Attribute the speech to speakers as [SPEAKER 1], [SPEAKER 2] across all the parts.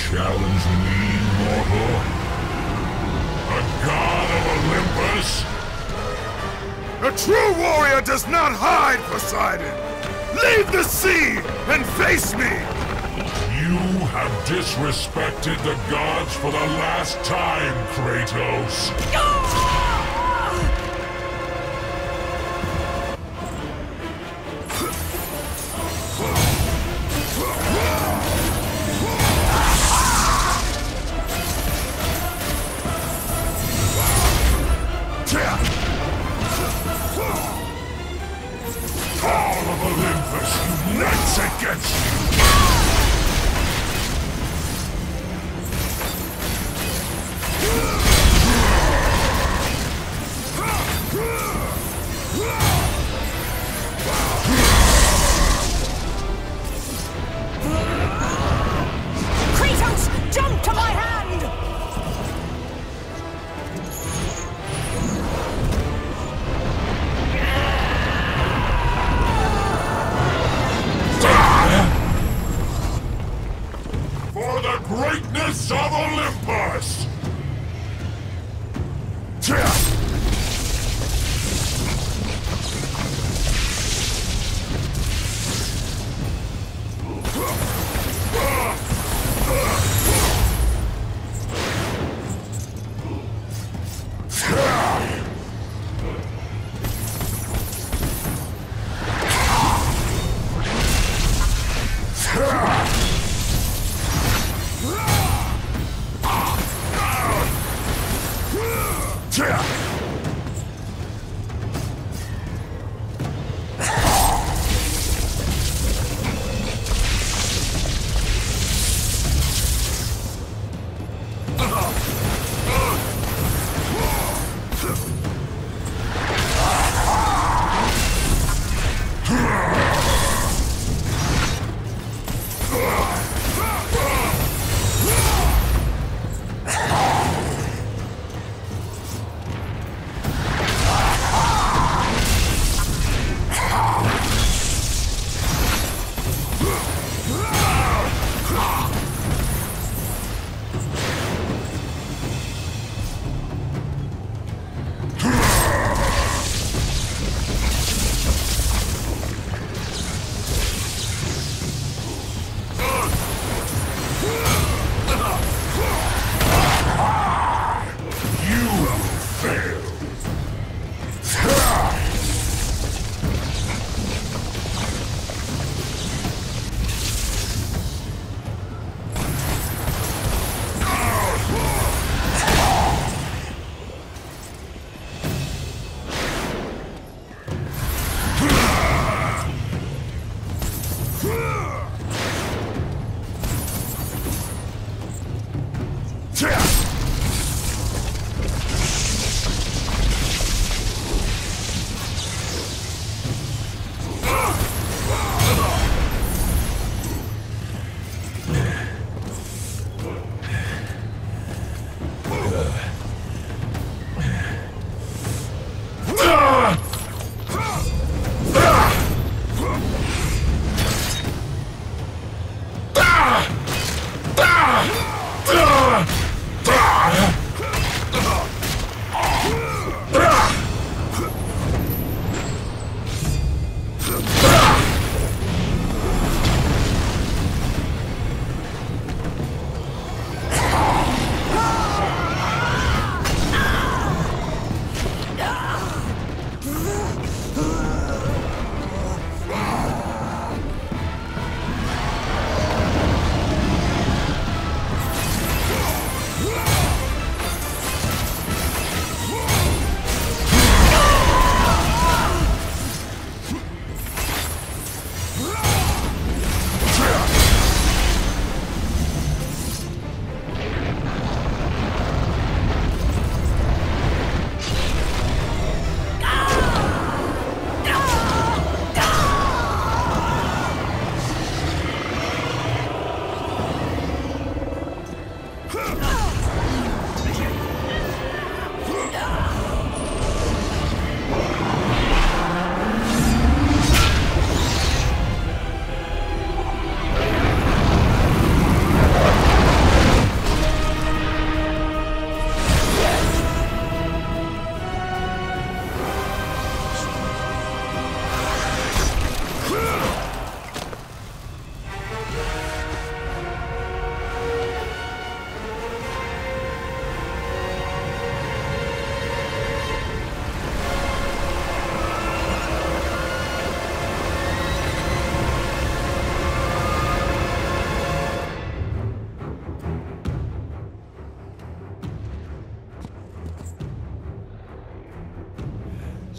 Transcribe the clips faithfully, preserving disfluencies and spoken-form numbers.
[SPEAKER 1] challenge me, mortal? A god of Olympus?
[SPEAKER 2] A true warrior does not hide, Poseidon! Leave the sea and face me!
[SPEAKER 1] You have disrespected the gods for the last time, Kratos! All of Olympus unites against you!
[SPEAKER 3] Kratos, jump to my hand!
[SPEAKER 1] For the greatness of Olympus!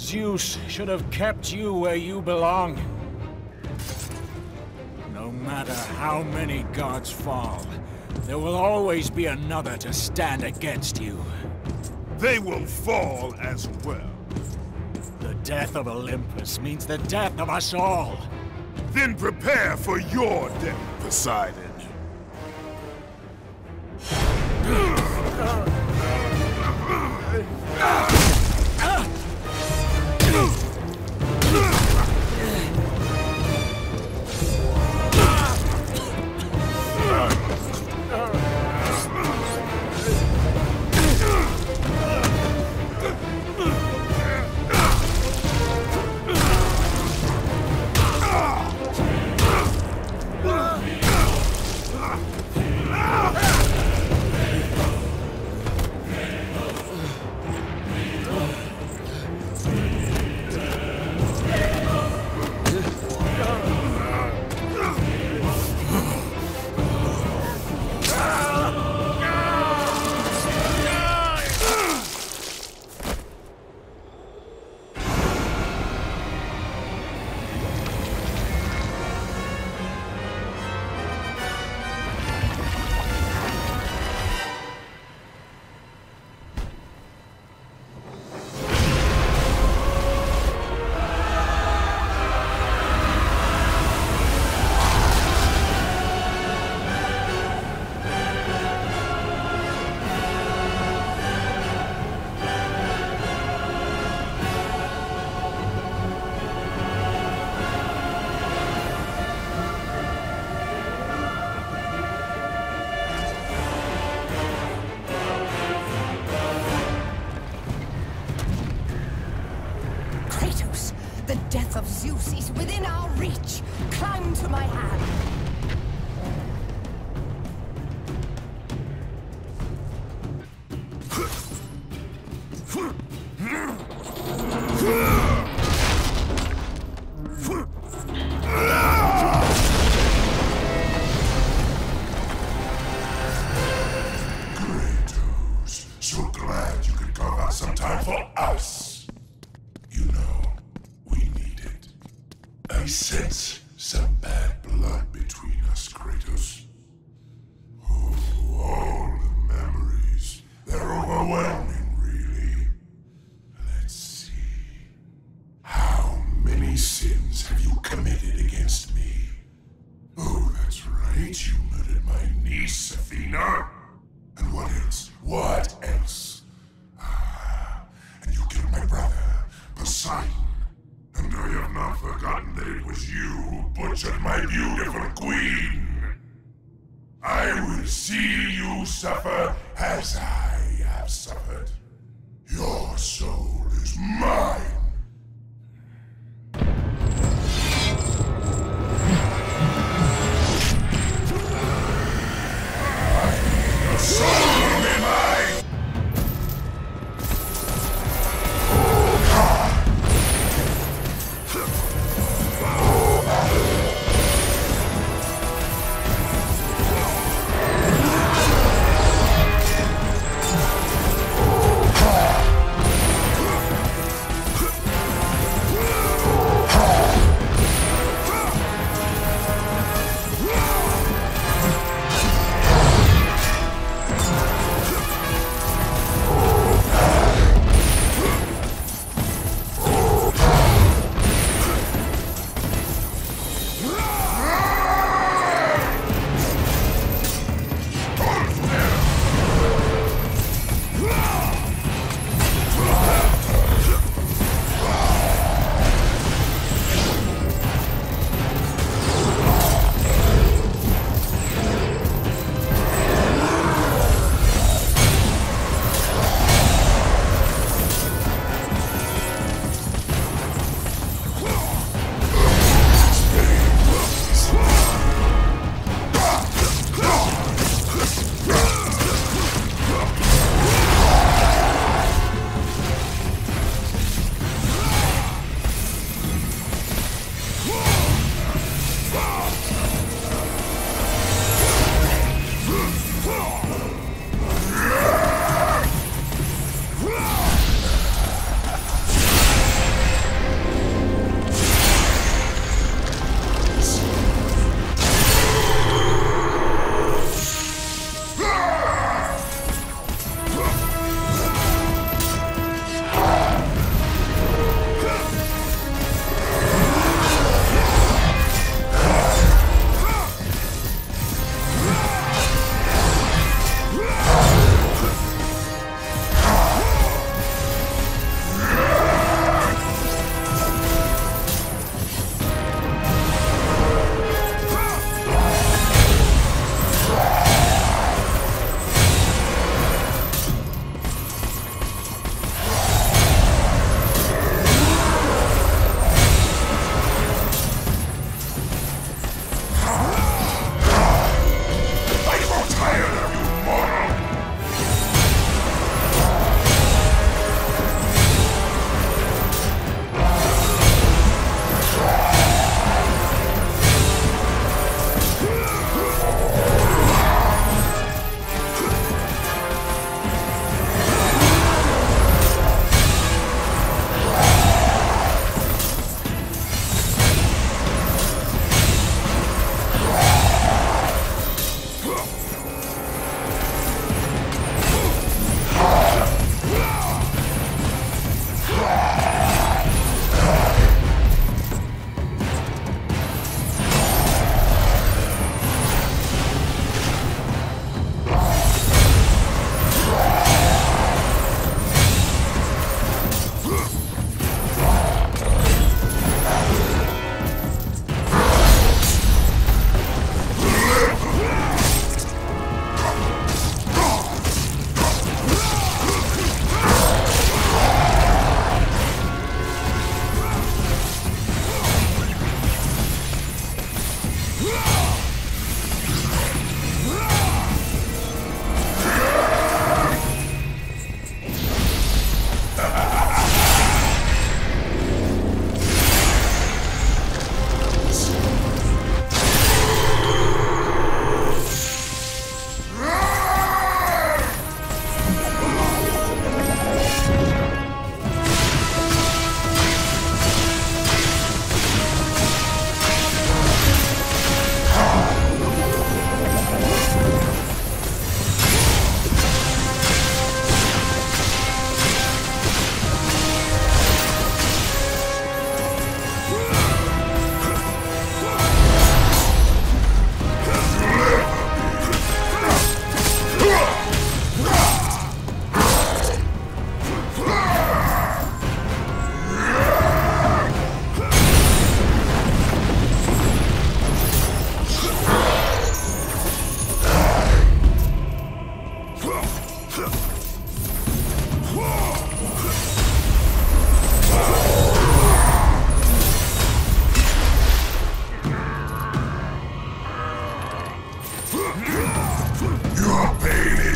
[SPEAKER 4] Zeus should have kept you where you belong. No matter how many gods fall, there will always be another to stand against you.
[SPEAKER 2] They will fall as well.
[SPEAKER 4] The death of Olympus means the death of us all.
[SPEAKER 2] Then prepare for your death, Poseidon.
[SPEAKER 3] The death of Zeus is within our reach. Climb to my hand.
[SPEAKER 1] Kratos, so glad you could carve out some time for us. You know, we need it. I sense some bad blood between us, Kratos. Oh, all the memories. They're overwhelming, really. Let's see. How many sins have you committed against me? Oh, that's right. You murdered my niece, Athena. And what else? What else? Ah, and you killed my brother, Poseidon. And I have not forgotten that it was you who butchered my beautiful queen. I will see you suffer as I have suffered. Your soul is mine. Your soul will be mine.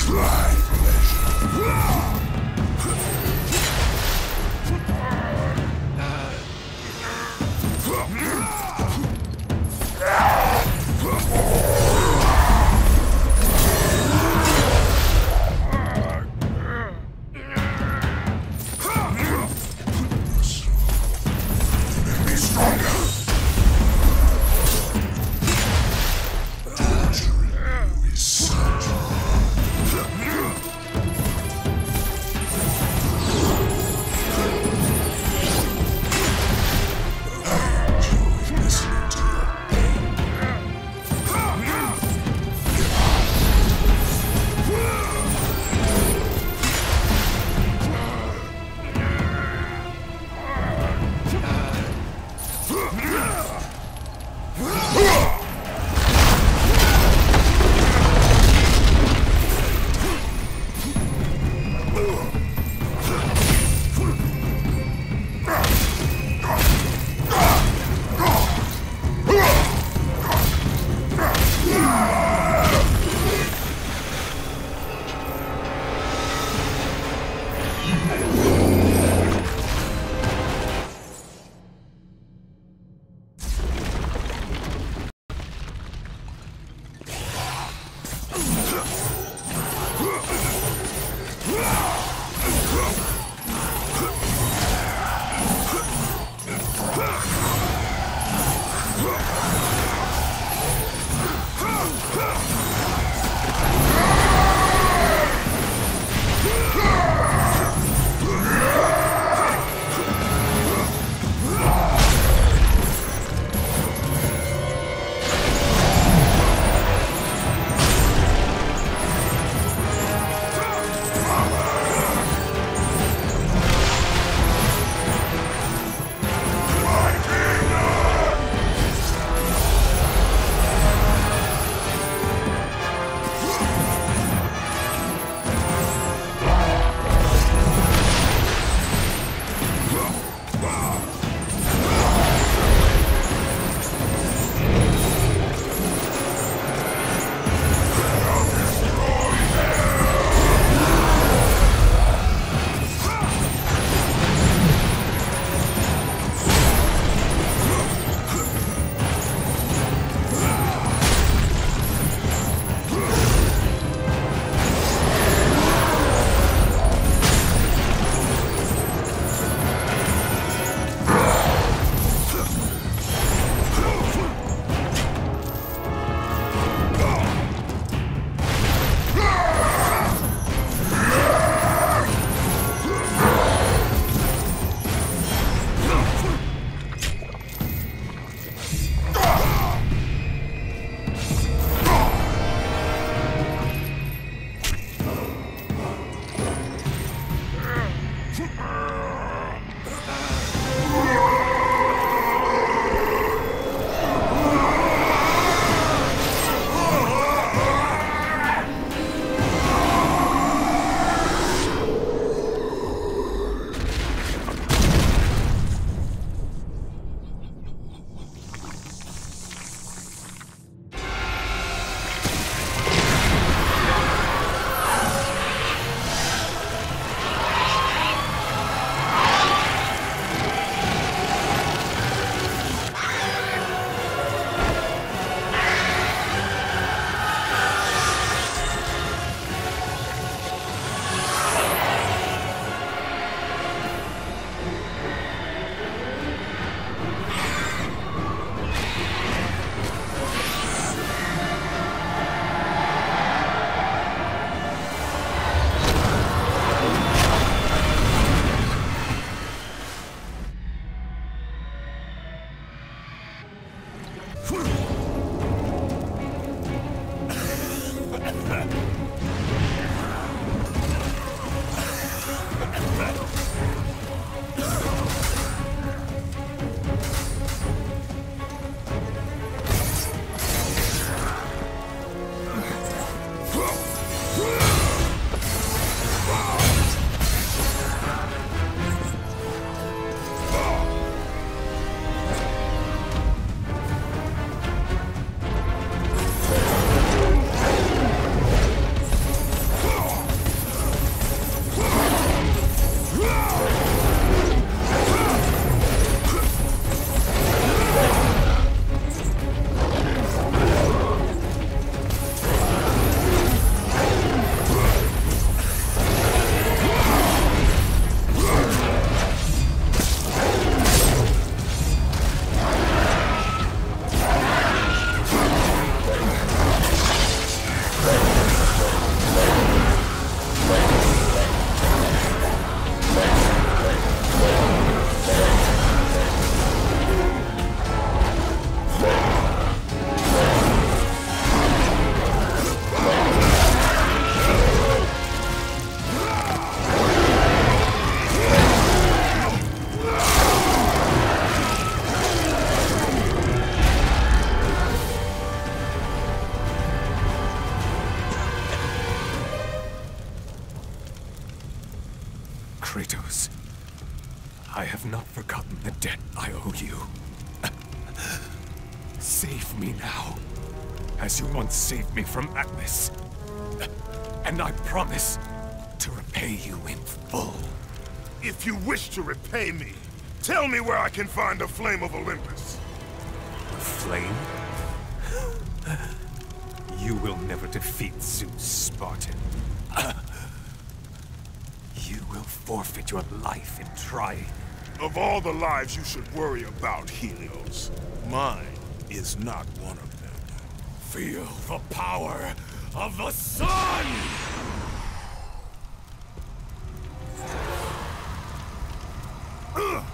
[SPEAKER 1] Try pleasure. Make me stronger. Torturing you is surgery.
[SPEAKER 5] I have not forgotten the debt I owe you. Save me now, as you once saved me from Atlas. And I promise to repay you in full.
[SPEAKER 2] If you wish to repay me, tell me where I can find the Flame of Olympus.
[SPEAKER 5] The flame? You will never defeat Zeus, Spartan. You will forfeit your life in trying.
[SPEAKER 2] Of all the lives you should worry about, Helios, mine is not one of them.
[SPEAKER 4] Feel the power of the sun!
[SPEAKER 2] Ugh.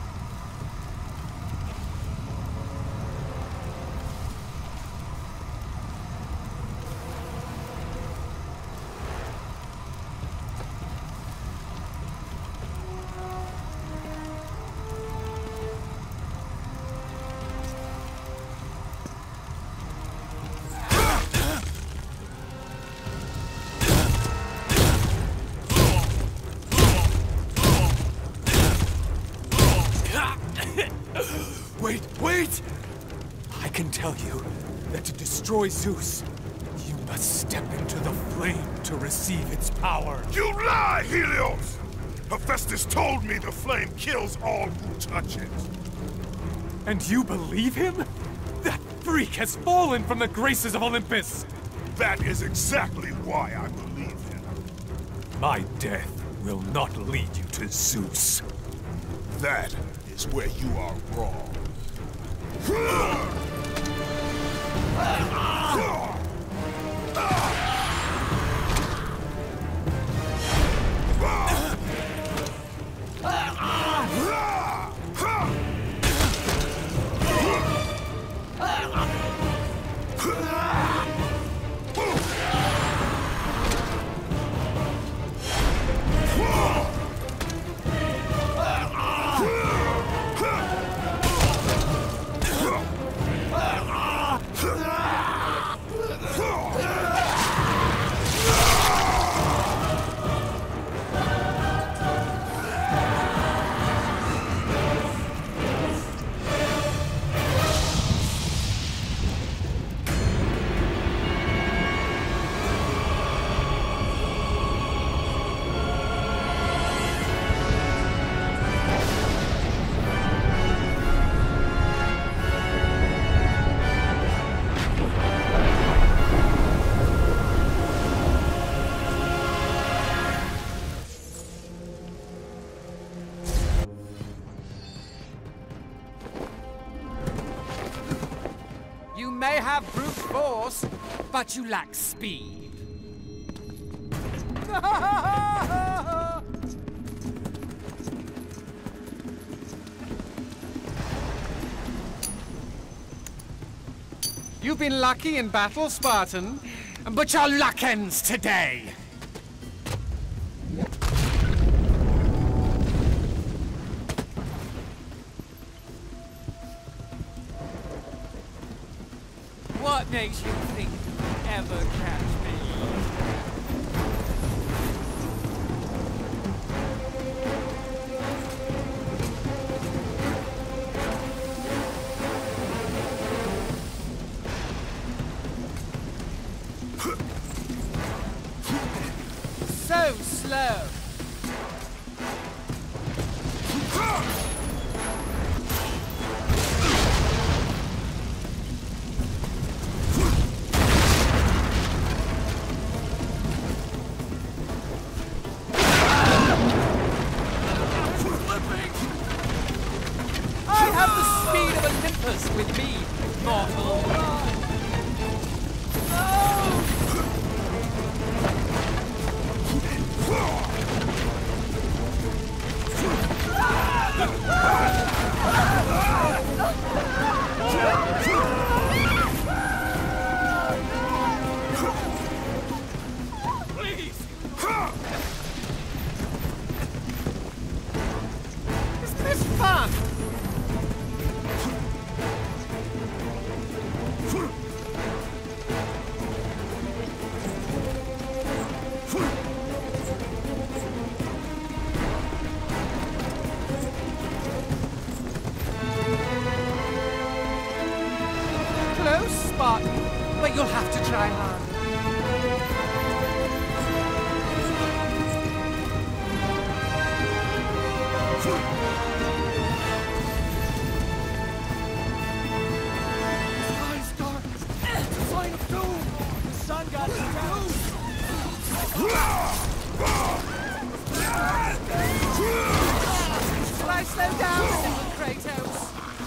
[SPEAKER 5] Wait, wait! I can tell you that to destroy Zeus, you must step into the flame to receive its power.
[SPEAKER 2] You lie, Helios! Hephaestus told me the flame kills all who touch it.
[SPEAKER 5] And you believe him? That freak has fallen from the graces of Olympus!
[SPEAKER 2] That is exactly why I believe him.
[SPEAKER 5] My death will not lead you to Zeus.
[SPEAKER 2] That is where you are wrong.
[SPEAKER 6] You may have brute force, but you lack speed. You've been lucky in battle, Spartan, but your luck ends today. What makes you think you'll ever catch me? So slow. I have the speed of Olympus with me, mortal. Please! Isn't this fun? close, Spartan, but you'll have to try hard.
[SPEAKER 5] Sky's dark. It's a sign of doom. The sun god is down.
[SPEAKER 6] Shall I slow down a little, Kratos?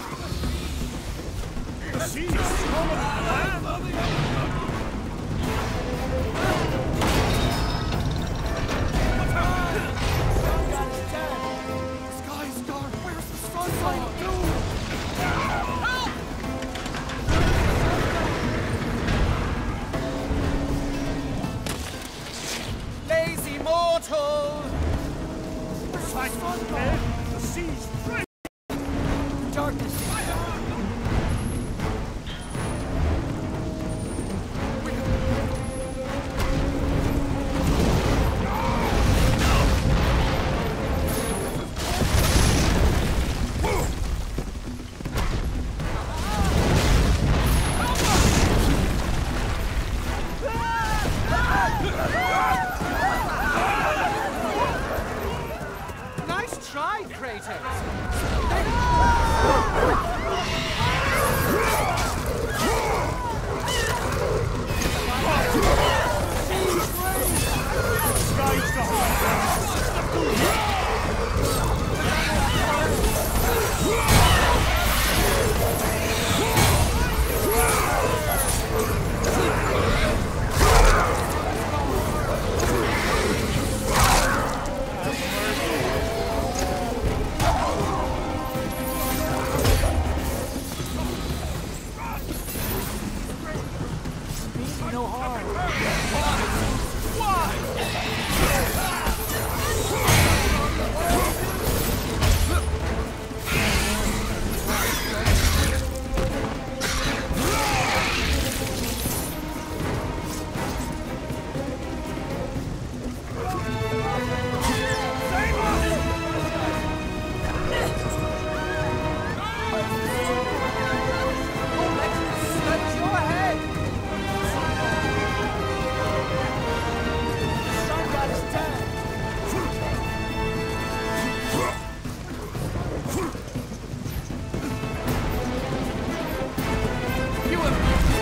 [SPEAKER 5] Sky's dark. Where's the sun? Sign of doom.
[SPEAKER 6] Lazy mortal!
[SPEAKER 5] Where's the sun gone? The sea's free. Darkness.
[SPEAKER 6] Nice try, Kratos!
[SPEAKER 5] No harm.
[SPEAKER 6] Sludge your head!
[SPEAKER 5] Sun god is dead.
[SPEAKER 6] You were...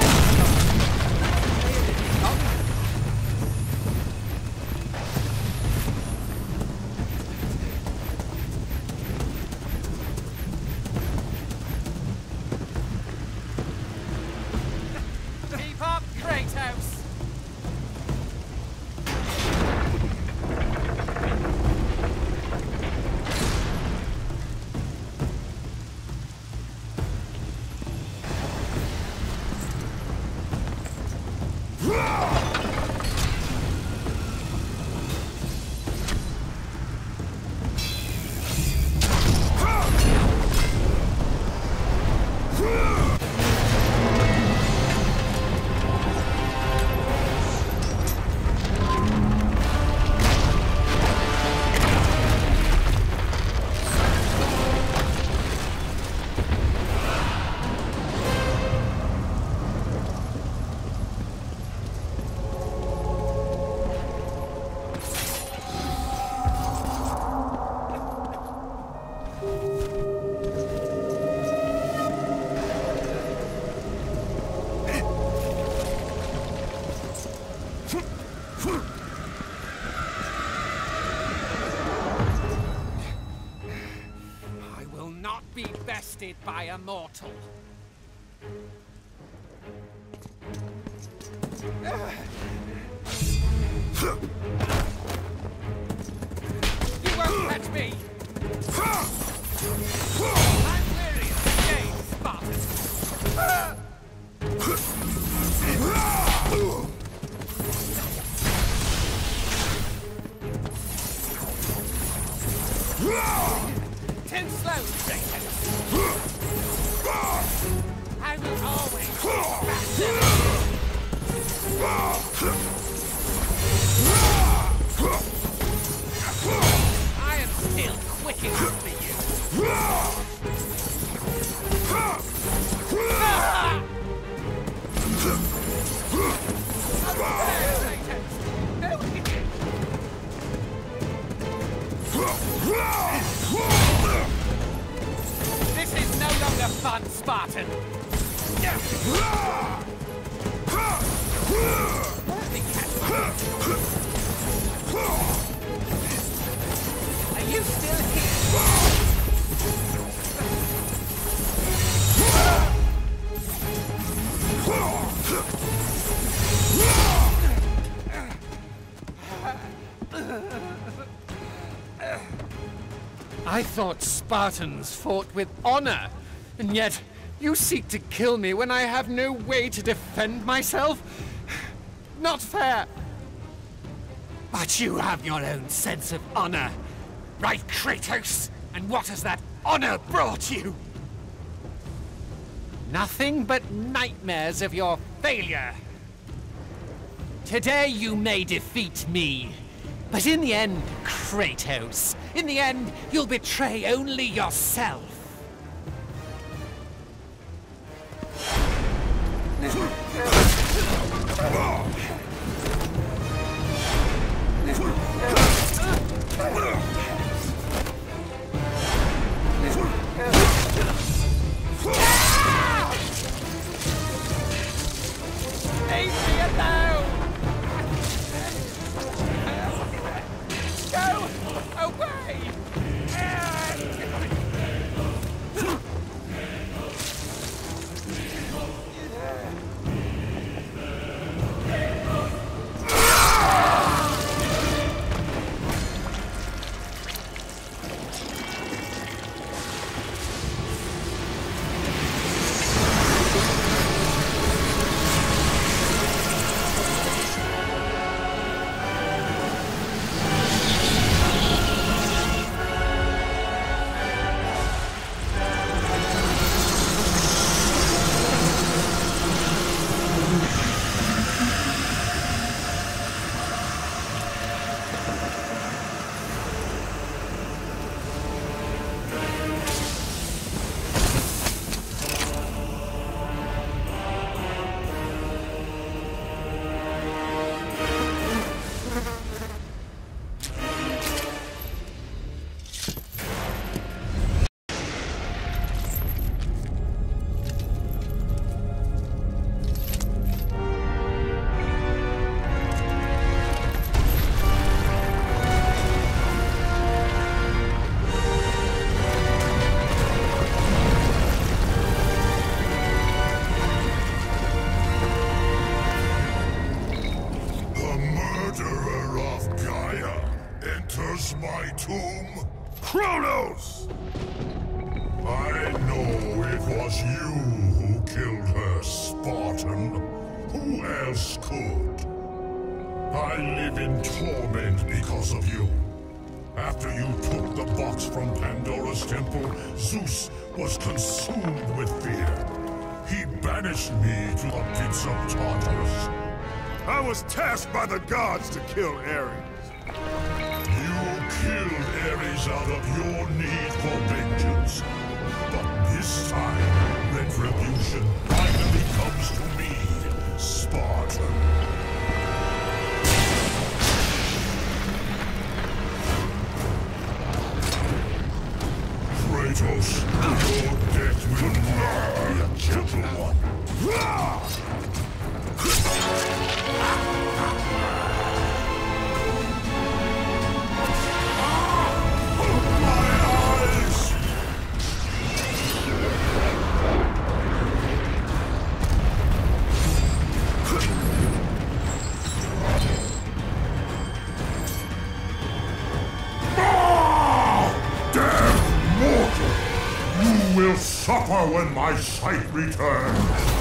[SPEAKER 6] Keep up, Kratos! I will not be bested by a mortal. You won't catch me! I'm weary of the game, Spartan. Ten slow, Kratos. I will always be back. This is no longer fun, Spartan! Are you still here? I thought Spartans fought with honor, and yet you seek to kill me when I have no way to defend myself? Not fair! But you have your own sense of honor, right, Kratos? And what has that honor brought you? Nothing but nightmares of your failure. Today you may defeat me, but in the end, Kratos, in the end, you'll betray only yourself. Leave me alone! Go away!
[SPEAKER 1] My tomb? Kronos! I know it was you who killed her, Spartan. Who else could? I live in torment because of you. After you took the box from Pandora's temple, Zeus was consumed with fear. He banished me to the pits of Tartarus.
[SPEAKER 2] I was tasked by the gods to kill Ares.
[SPEAKER 1] You killed Ares out of your need for vengeance. But this time, retribution finally comes to me, Spartan. Kratos, your death will not be a gentle one. Will suffer when my sight returns.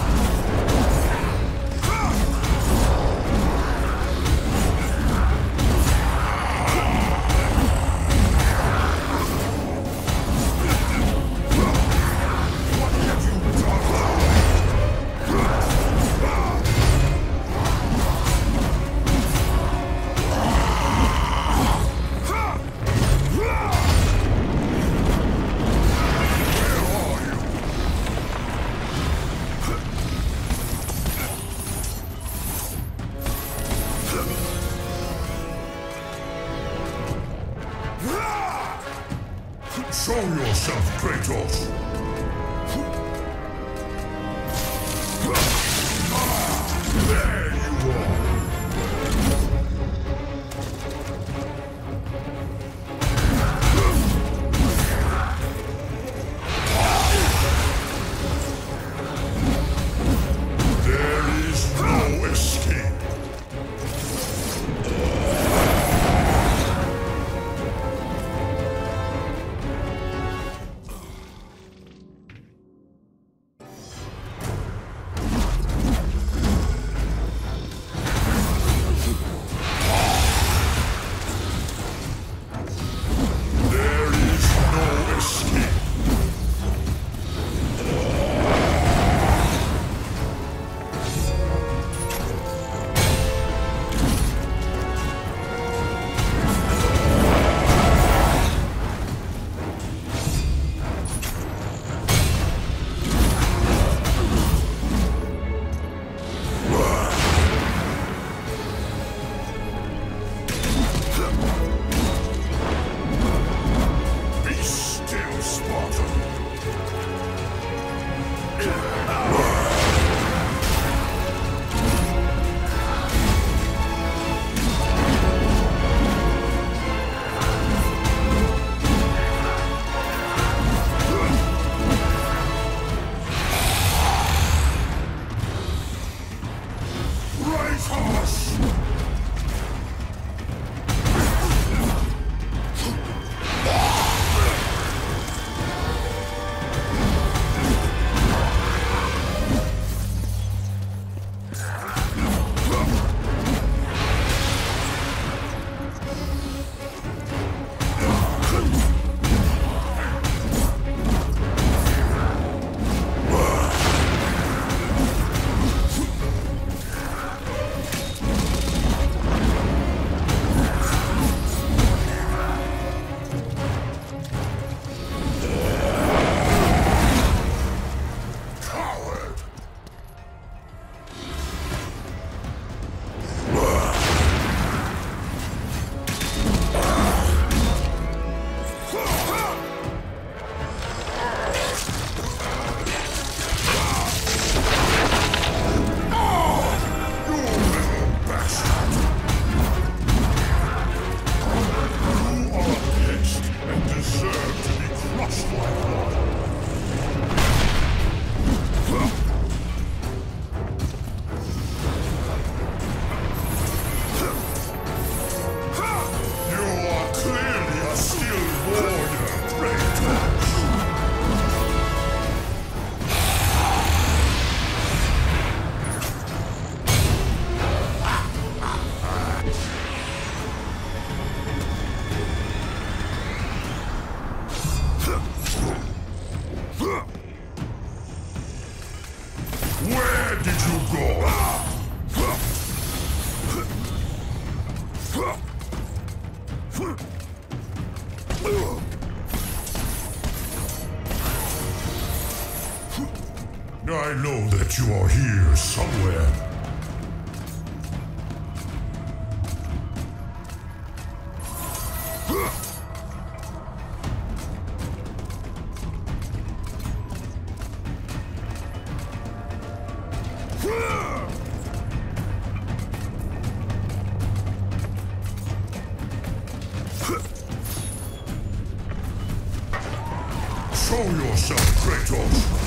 [SPEAKER 1] Show yourself, Kratos! There you are! There is no escape. Where did you go? I know that you are here somewhere. Show yourself, Kratos!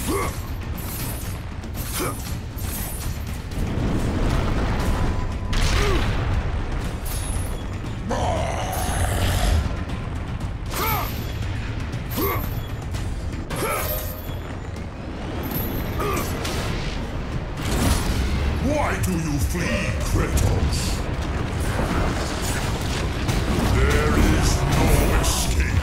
[SPEAKER 1] Why do you flee, Kratos? There is no escape.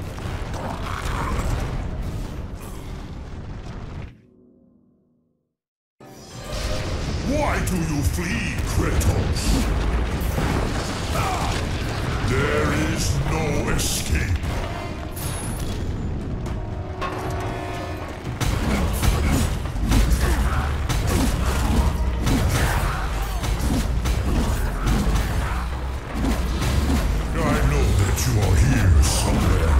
[SPEAKER 1] Why do you flee, Kratos? There is no escape. You are here somewhere.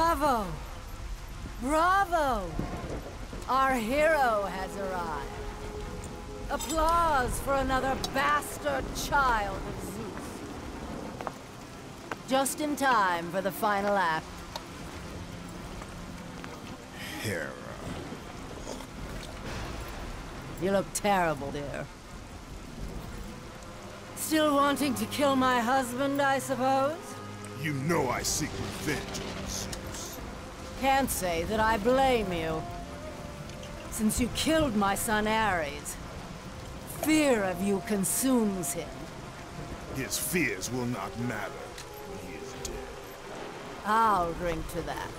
[SPEAKER 3] Bravo! Bravo! Our hero has arrived. Applause for another bastard child of Zeus. Just in time for the final act.
[SPEAKER 2] Hera.
[SPEAKER 3] You look terrible, dear. Still wanting to kill my husband, I suppose?
[SPEAKER 2] You know I seek revenge on Zeus.
[SPEAKER 3] Can't say that I blame you. Since you killed my son Ares, fear of you consumes him.
[SPEAKER 2] His fears will not matter when he is dead.
[SPEAKER 3] I'll drink to that.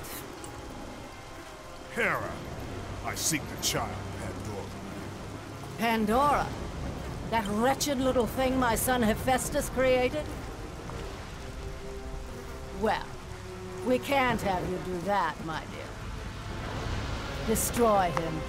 [SPEAKER 2] Hera, I seek the child, Pandora.
[SPEAKER 3] Pandora? That wretched little thing my son Hephaestus created? Well, we can't have you do that, my dear. Destroy him.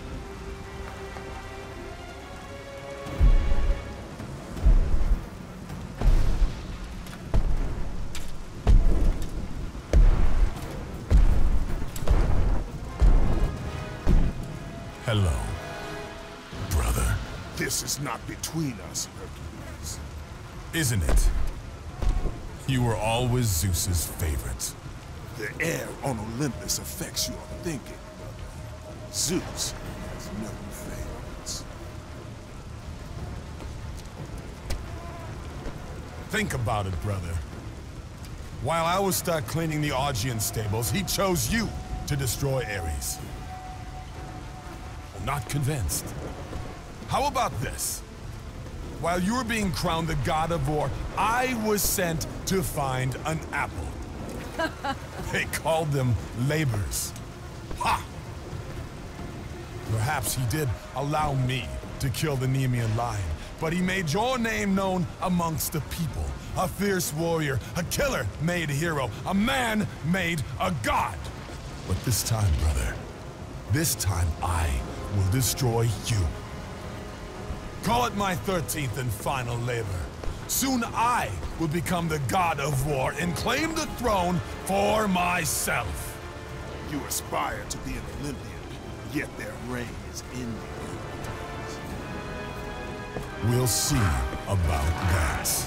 [SPEAKER 1] Hello, brother.
[SPEAKER 2] This is not between us, Hercules.
[SPEAKER 1] Isn't it? You were always Zeus's favorite.
[SPEAKER 2] The air on Olympus affects your thinking, brother. Zeus has no favorites.
[SPEAKER 1] Think about it, brother. While I was stuck cleaning the Augean stables, he chose you to destroy Ares. I'm not convinced. How about this? While you were being crowned the god of war, I was sent to find an apple. They called them labors. Ha! Perhaps he did allow me to kill the Nemean lion, but he made your name known amongst the people. A fierce warrior, a killer made hero, a man made a god. But this time, brother, this time I will destroy you. Call it my thirteenth and final labor. Soon I will become the god of war and claim the throne for myself.
[SPEAKER 2] You aspire to be an Olympian, yet their reign is ending.
[SPEAKER 1] We'll see about that.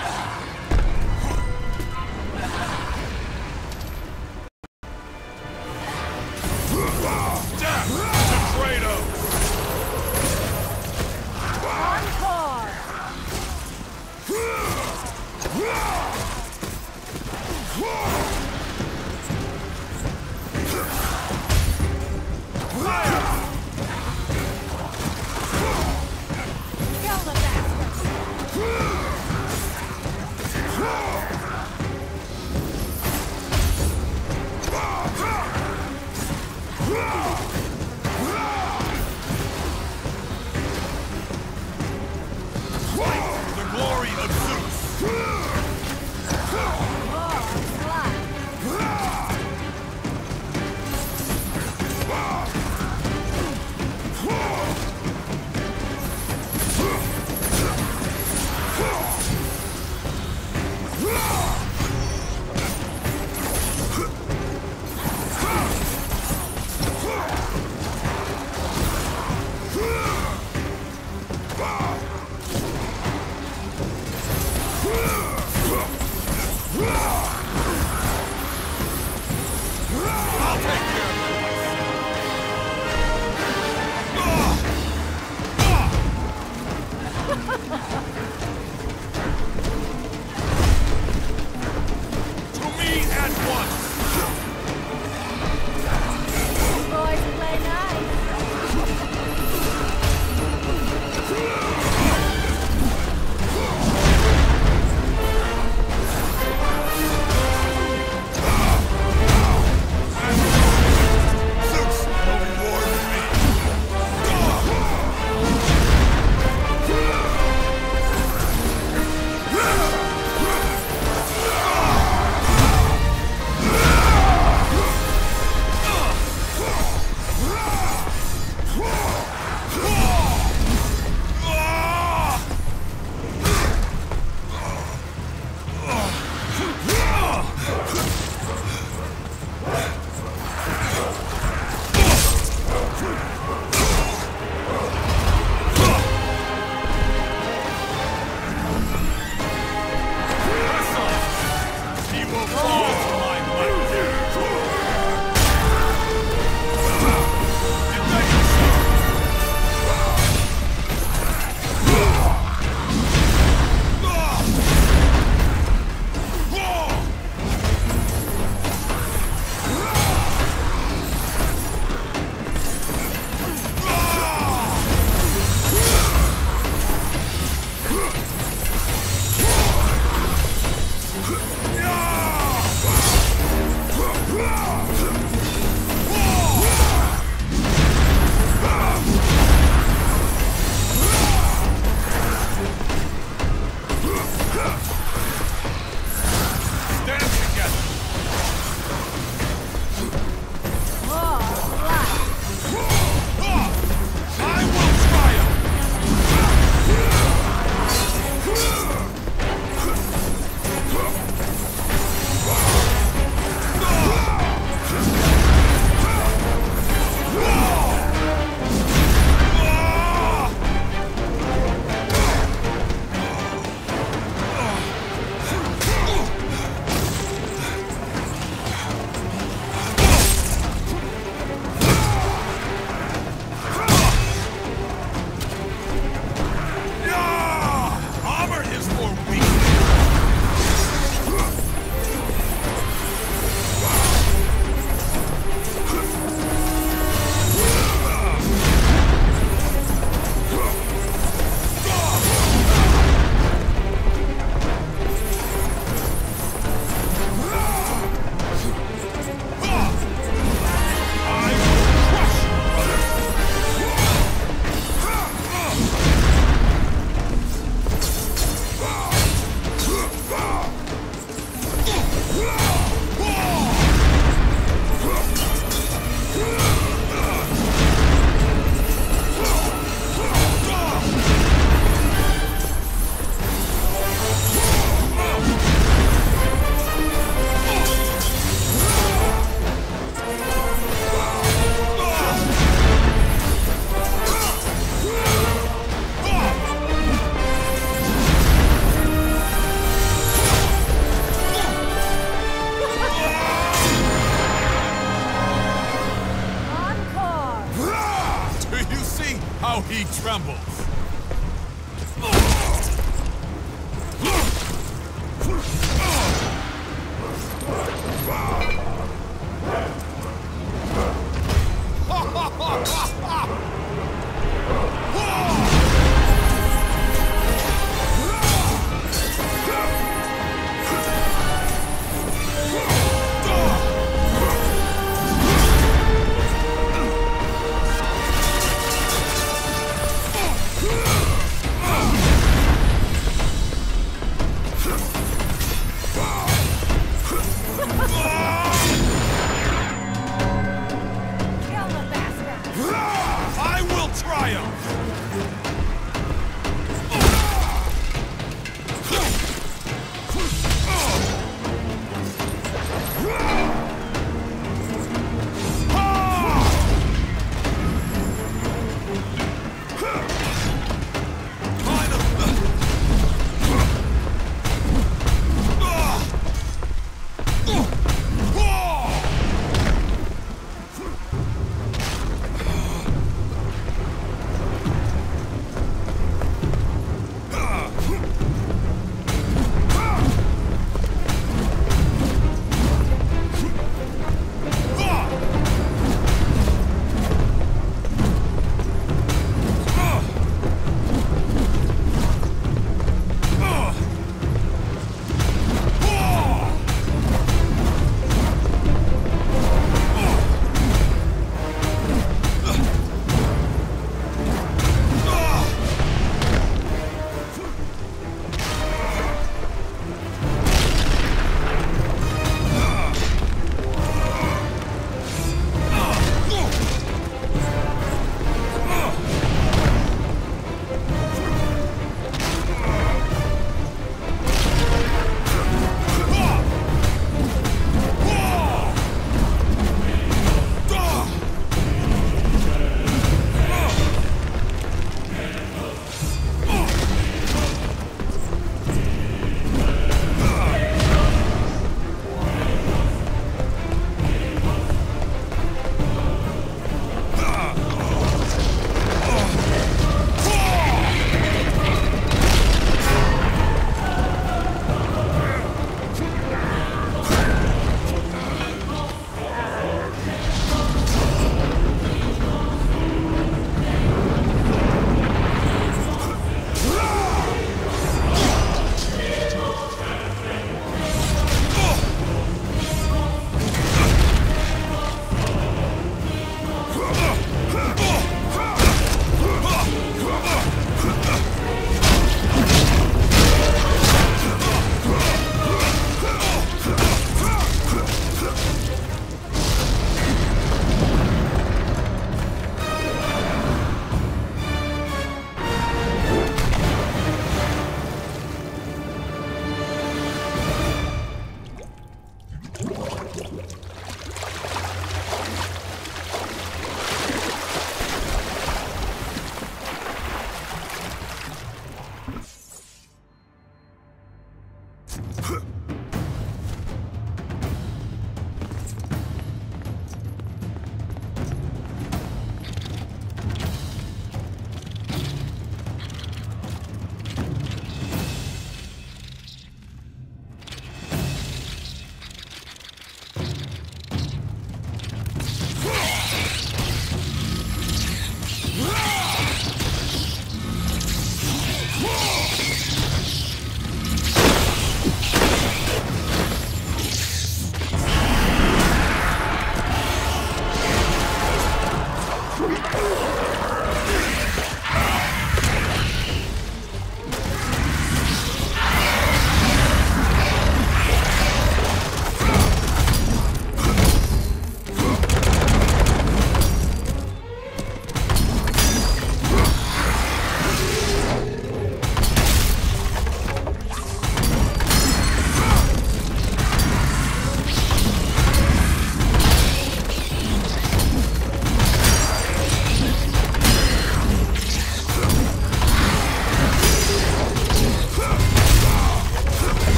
[SPEAKER 2] Death to Kratos!
[SPEAKER 3] Encore! Kill the bastards!
[SPEAKER 5] He trembles.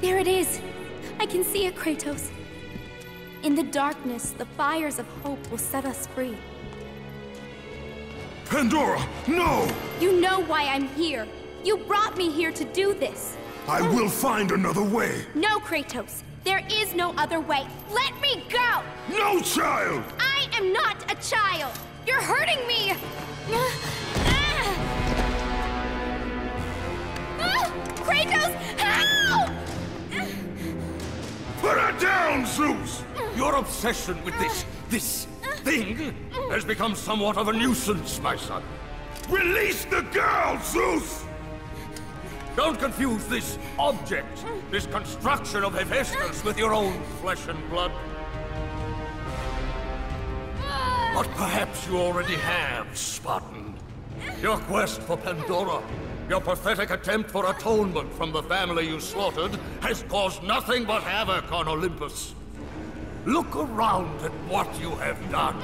[SPEAKER 7] There it is! I can see it, Kratos. In the darkness, the fires of hope will set us free.
[SPEAKER 2] Pandora, no!
[SPEAKER 7] You know why I'm here. You brought me here to do this.
[SPEAKER 2] I will find another way.
[SPEAKER 7] No, Kratos. There is no other way. Let me go!
[SPEAKER 2] No, child!
[SPEAKER 7] I am not a child! You're hurting me! Kratos, help!
[SPEAKER 2] Put her down, Zeus!
[SPEAKER 8] Your obsession with this, this thing has become somewhat of a nuisance, my son.
[SPEAKER 2] Release the girl, Zeus!
[SPEAKER 8] Don't confuse this object, this construction of Hephaestus with your own flesh and blood. But perhaps you already have, Spartan. Your quest for Pandora, your pathetic attempt for atonement from the family you slaughtered, has caused nothing but havoc on Olympus. Look around at what you have done.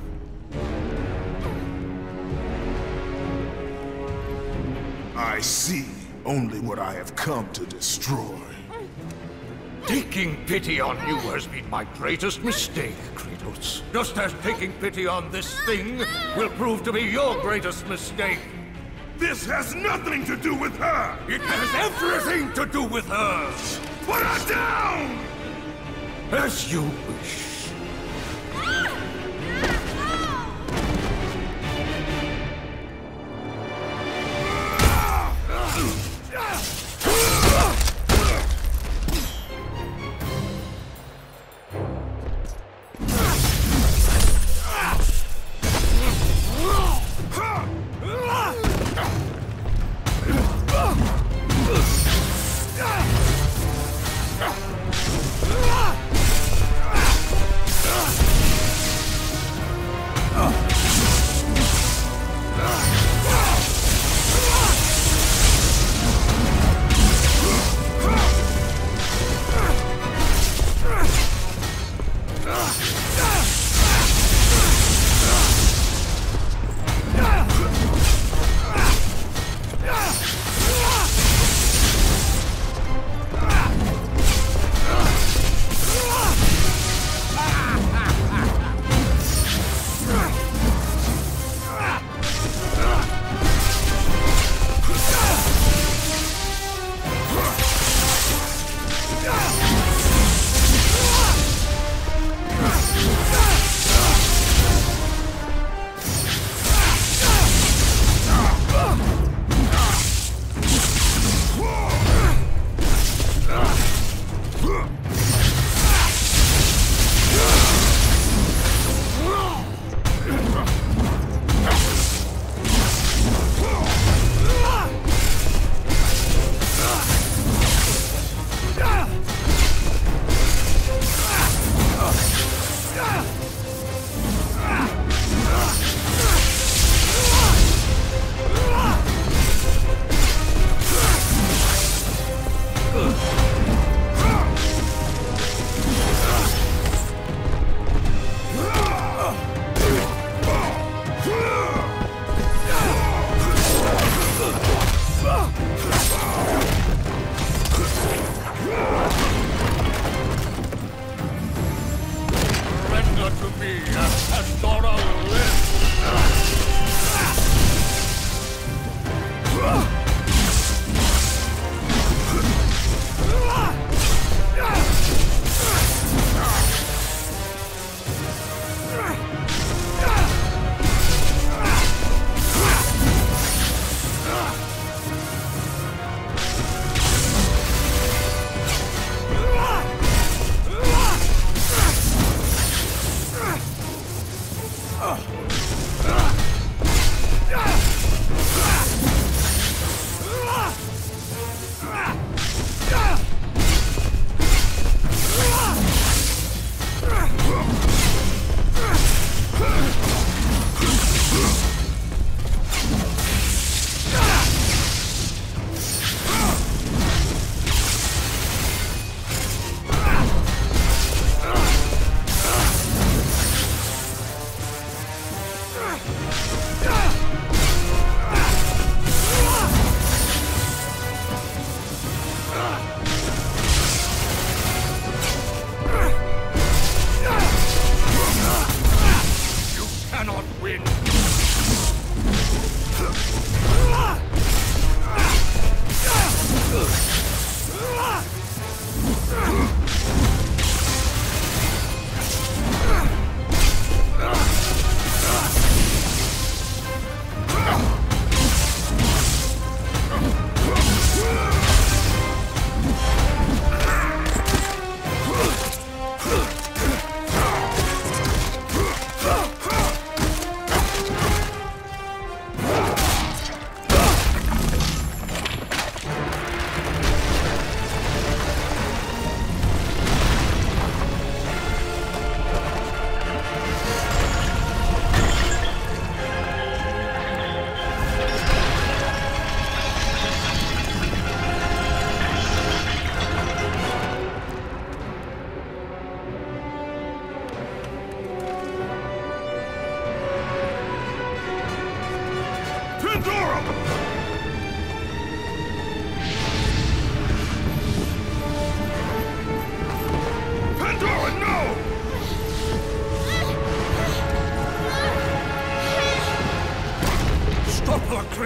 [SPEAKER 2] I see only what I have come to destroy.
[SPEAKER 8] Taking pity on you has been my greatest mistake, Kratos. Just as taking pity on this thing will prove to be your greatest mistake.
[SPEAKER 2] This has nothing to do with her!
[SPEAKER 8] It has everything to do with her!
[SPEAKER 2] Put her down!
[SPEAKER 8] As you wish.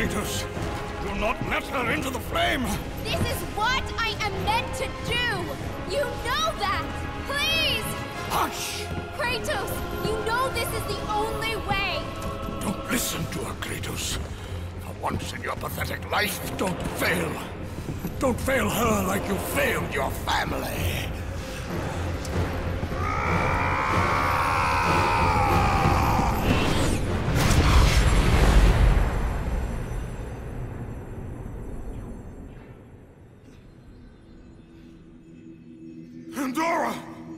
[SPEAKER 8] Kratos! Do not let her into the flame!
[SPEAKER 7] This is what I am meant to do! You know that! Please!
[SPEAKER 8] Hush!
[SPEAKER 7] Kratos, you know this is the only way!
[SPEAKER 8] Don't listen to her, Kratos. For once in your pathetic life, don't fail. Don't fail her like you failed your family.
[SPEAKER 2] Pandora!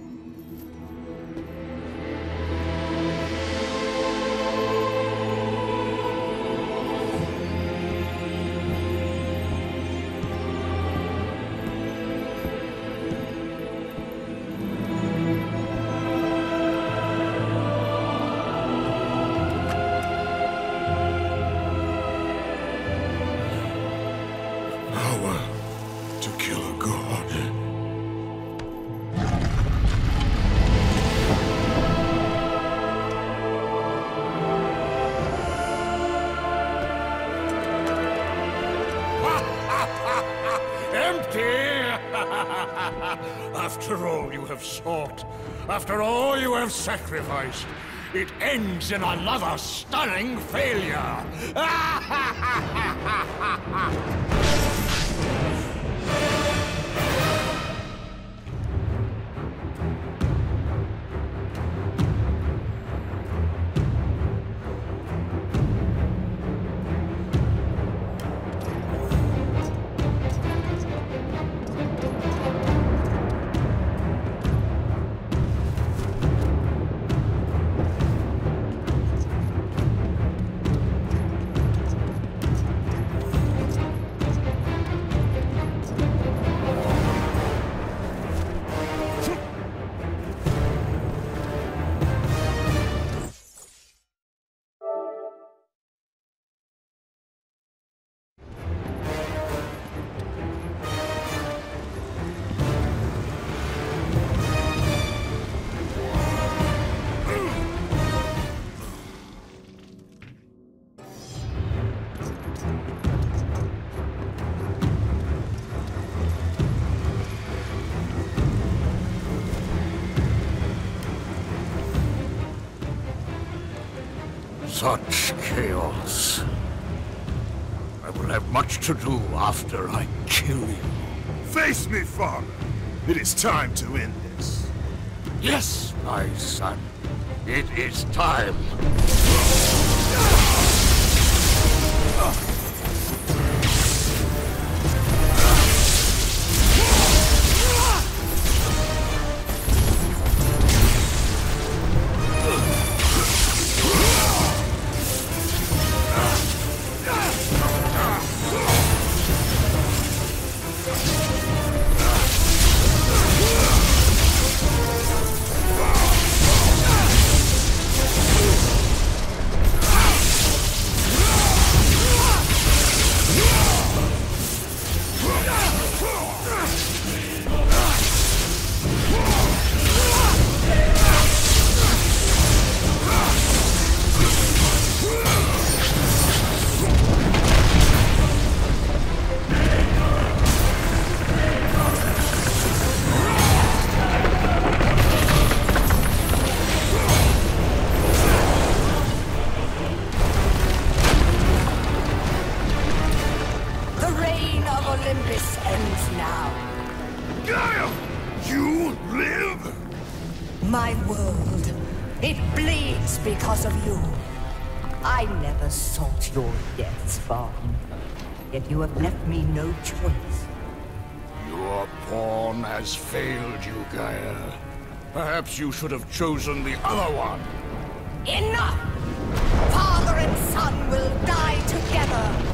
[SPEAKER 2] Power to kill a god.
[SPEAKER 8] After all you have sought, after all you have sacrificed, it ends in another stunning failure! Such chaos. I will have much to do after I kill you.
[SPEAKER 2] Face me, father. It is time to end this.
[SPEAKER 8] Yes, my son. It is time.
[SPEAKER 3] Olympus ends now.
[SPEAKER 2] Gaia! You live?
[SPEAKER 3] My world, it bleeds because of you. I never sought your death, Spartan. Yet you have left me no choice.
[SPEAKER 8] Your pawn has failed you, Gaia. Perhaps you should have chosen the other one.
[SPEAKER 3] Enough! Father and son will die together!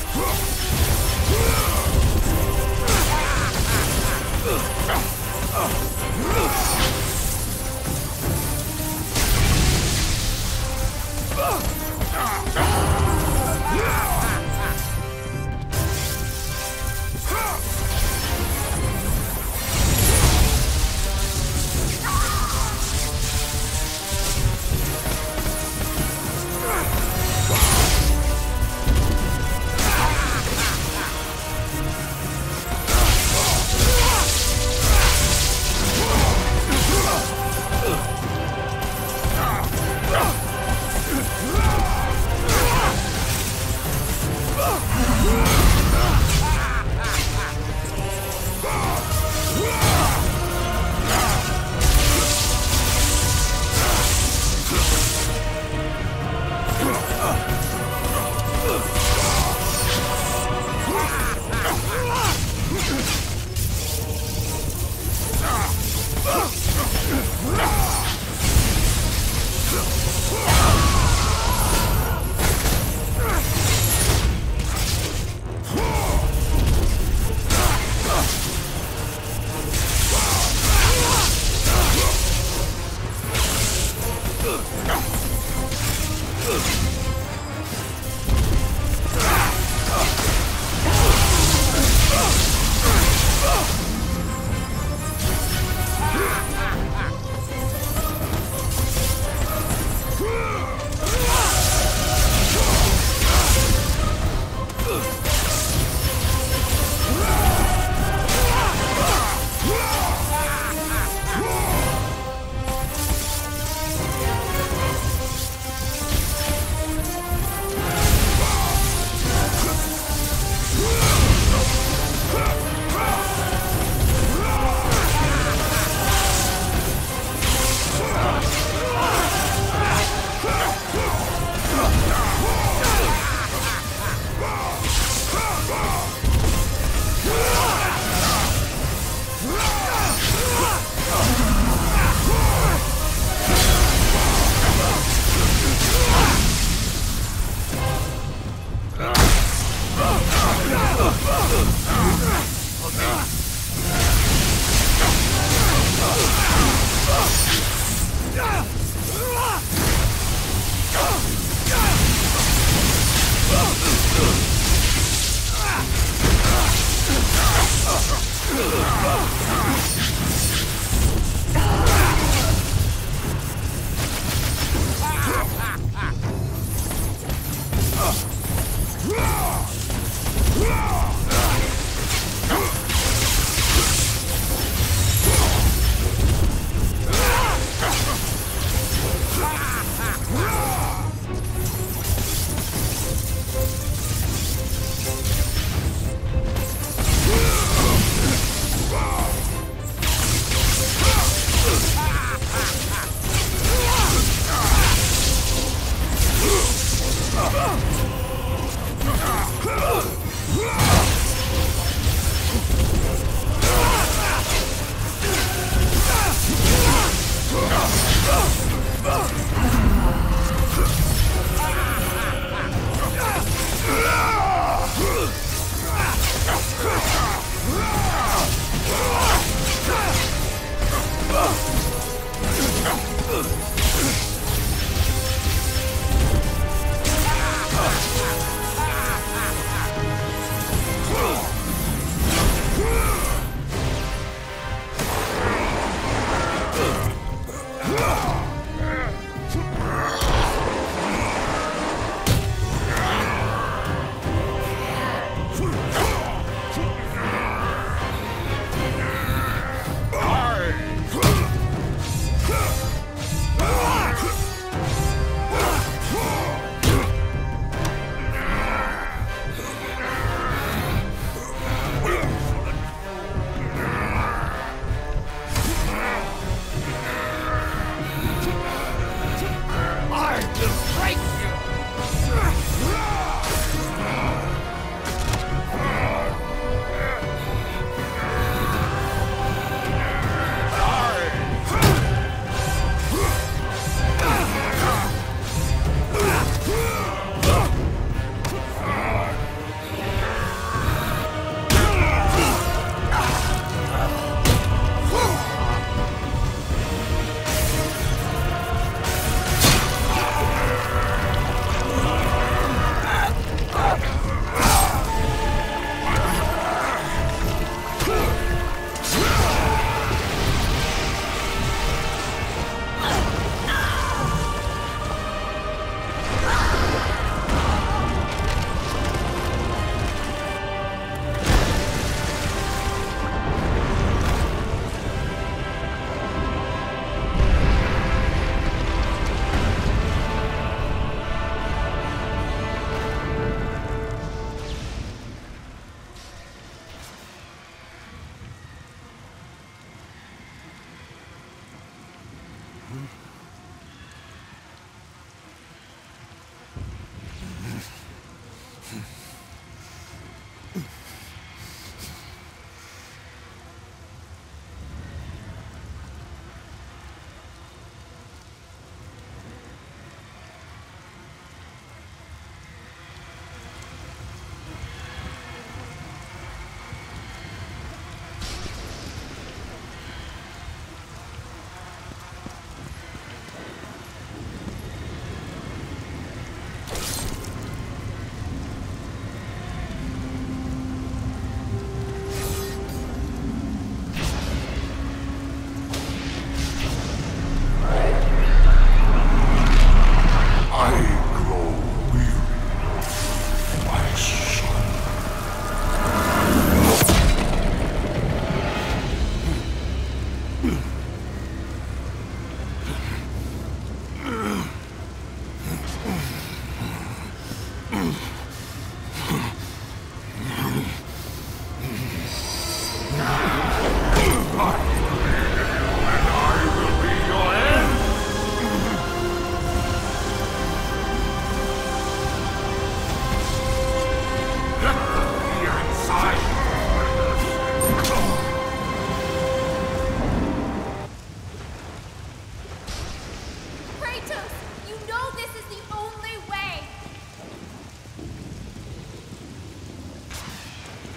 [SPEAKER 2] Ah!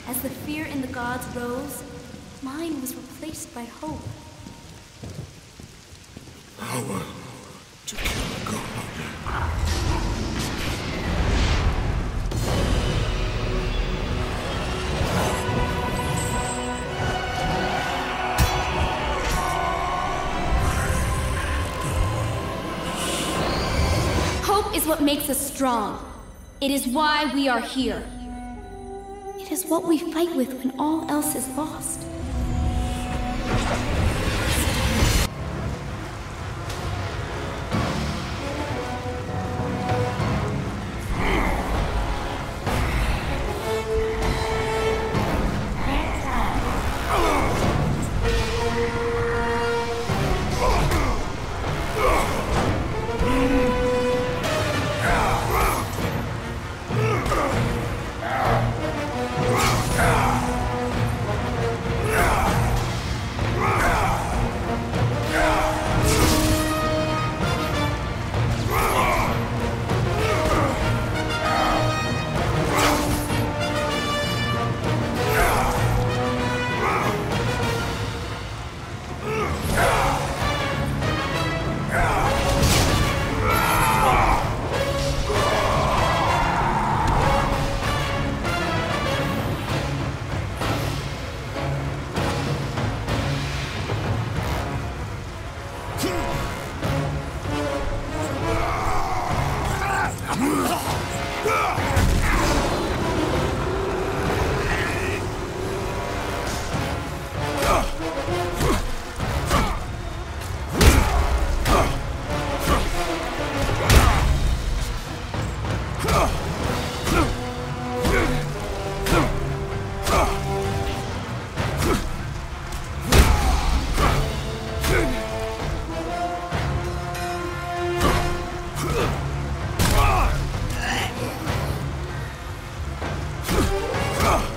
[SPEAKER 7] As the fear in the gods rose, mine was replaced by hope.
[SPEAKER 2] Power to kill a god.
[SPEAKER 7] Hope is what makes us strong. It is why we are here. It is what we fight with when all else is lost.
[SPEAKER 2] Ugh!